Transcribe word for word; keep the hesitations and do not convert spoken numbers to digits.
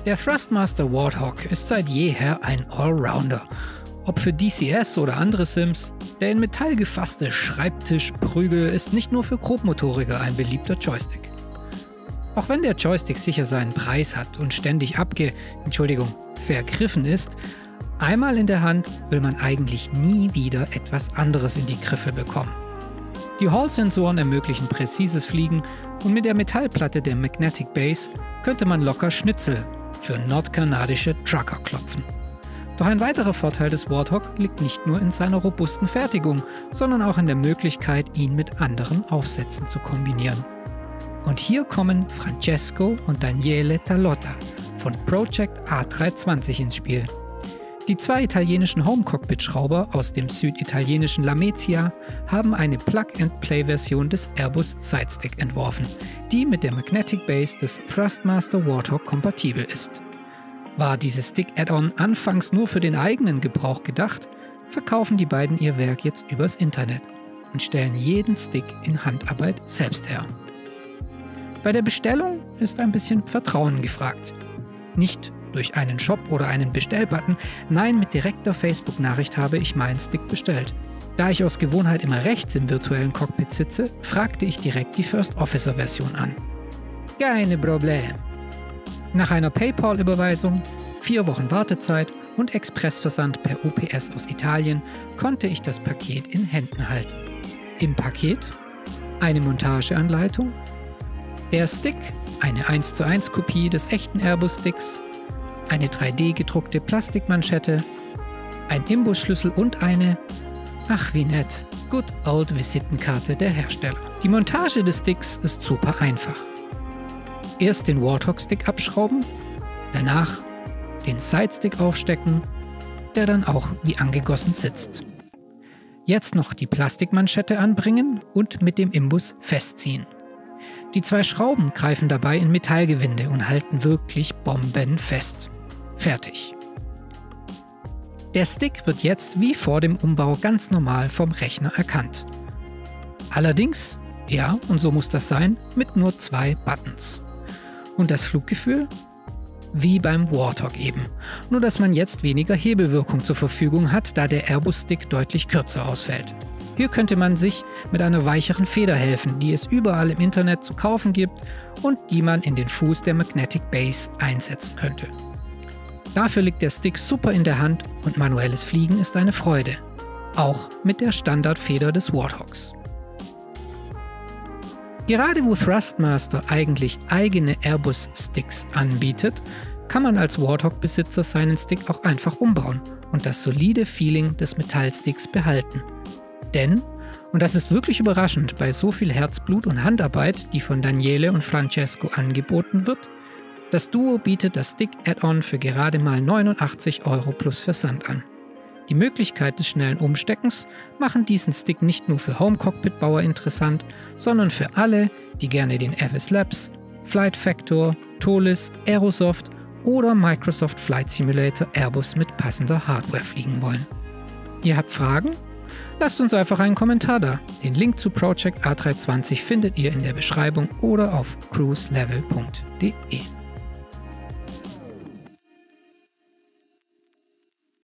Der Thrustmaster Warthog ist seit jeher ein Allrounder. Ob für D C S oder andere Sims, der in Metall gefasste Schreibtischprügel ist nicht nur für Grobmotoriker ein beliebter Joystick. Auch wenn der Joystick sicher seinen Preis hat und ständig abge... Entschuldigung, vergriffen ist, einmal in der Hand will man eigentlich nie wieder etwas anderes in die Griffe bekommen. Die Hall-Sensoren ermöglichen präzises Fliegen und mit der Metallplatte der Magnetic Base könnte man locker Schnitzel für nordkanadische Trucker klopfen. Doch ein weiterer Vorteil des Warthog liegt nicht nur in seiner robusten Fertigung, sondern auch in der Möglichkeit, ihn mit anderen Aufsätzen zu kombinieren. Und hier kommen Francesco und Daniele Talotta von Project A drei zwanzig ins Spiel. Die zwei italienischen Home-Cockpit-Schrauber aus dem süditalienischen Lamezia haben eine Plug-and-Play-Version des Airbus Sidestick entworfen, die mit der Magnetic Base des Thrustmaster Warthog kompatibel ist. War dieses Stick-Add-on anfangs nur für den eigenen Gebrauch gedacht, verkaufen die beiden ihr Werk jetzt übers Internet und stellen jeden Stick in Handarbeit selbst her. Bei der Bestellung ist ein bisschen Vertrauen gefragt. Nicht durch einen Shop oder einen Bestellbutton, nein, mit direkter Facebook-Nachricht habe ich meinen Stick bestellt. Da ich aus Gewohnheit immer rechts im virtuellen Cockpit sitze, fragte ich direkt die First Officer-Version an. Keine Problem. Nach einer PayPal-Überweisung, vier Wochen Wartezeit und Expressversand per U P S aus Italien konnte ich das Paket in Händen halten. Im Paket eine Montageanleitung, der Stick, eine eins zu eins Kopie des echten Airbus-Sticks, eine drei D gedruckte Plastikmanschette, ein Imbusschlüssel und eine, ach wie nett, good old Visitenkarte der Hersteller. Die Montage des Sticks ist super einfach. Erst den Warthog-Stick abschrauben, danach den Sidestick aufstecken, der dann auch wie angegossen sitzt. Jetzt noch die Plastikmanschette anbringen und mit dem Imbus festziehen. Die zwei Schrauben greifen dabei in Metallgewinde und halten wirklich bombenfest. Fertig. Der Stick wird jetzt wie vor dem Umbau ganz normal vom Rechner erkannt. Allerdings, ja, und so muss das sein, mit nur zwei Buttons. Und das Fluggefühl? Wie beim Warthog eben. Nur dass man jetzt weniger Hebelwirkung zur Verfügung hat, da der Airbus-Stick deutlich kürzer ausfällt. Hier könnte man sich mit einer weicheren Feder helfen, die es überall im Internet zu kaufen gibt und die man in den Fuß der Magnetic Base einsetzen könnte. Dafür liegt der Stick super in der Hand und manuelles Fliegen ist eine Freude. Auch mit der Standardfeder des Warthogs. Gerade wo Thrustmaster eigentlich eigene Airbus-Sticks anbietet, kann man als Warthog-Besitzer seinen Stick auch einfach umbauen und das solide Feeling des Metallsticks behalten. Denn, und das ist wirklich überraschend bei so viel Herzblut und Handarbeit, die von Daniele und Francesco angeboten wird, das Duo bietet das Stick-Add-on für gerade mal neunundachtzig Euro plus Versand an. Die Möglichkeit des schnellen Umsteckens machen diesen Stick nicht nur für Home-Cockpit-Bauer interessant, sondern für alle, die gerne den F S Labs, Flight Factor, Tolis, Aerosoft oder Microsoft Flight Simulator Airbus mit passender Hardware fliegen wollen. Ihr habt Fragen? Lasst uns einfach einen Kommentar da. Den Link zu Project A drei zwanzig findet ihr in der Beschreibung oder auf cruise level punkt de.